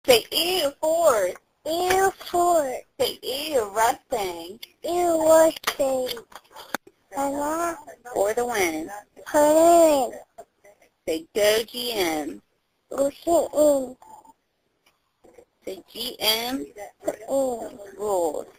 Say ew, force. Ew, force. Say ew, rusting. Ew, rusting. Hello? For the win. Hurry. Say go GM. Go sit in. Say GM In. rules.